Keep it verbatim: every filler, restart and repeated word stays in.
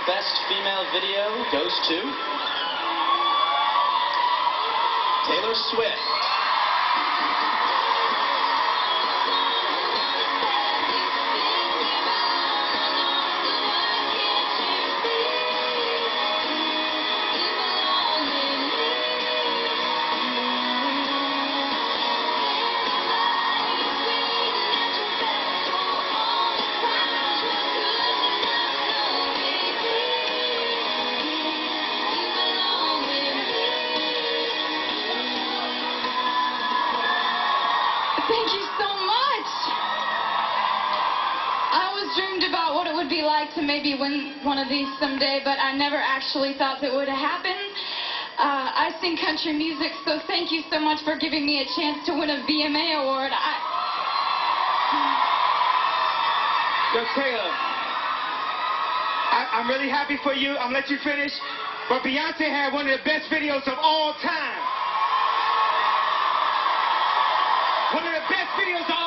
Best Female Video goes to Taylor Swift. Thank you so much. I always dreamed about what it would be like to maybe win one of these someday, but I never actually thought that would happen. Uh, I sing country music, so thank you so much for giving me a chance to win a V M A award. I... Yo, Taylor, I, I'm really happy for you. I'm gonna let you finish. But Beyonce had one of the best videos of all time. One of the best videos of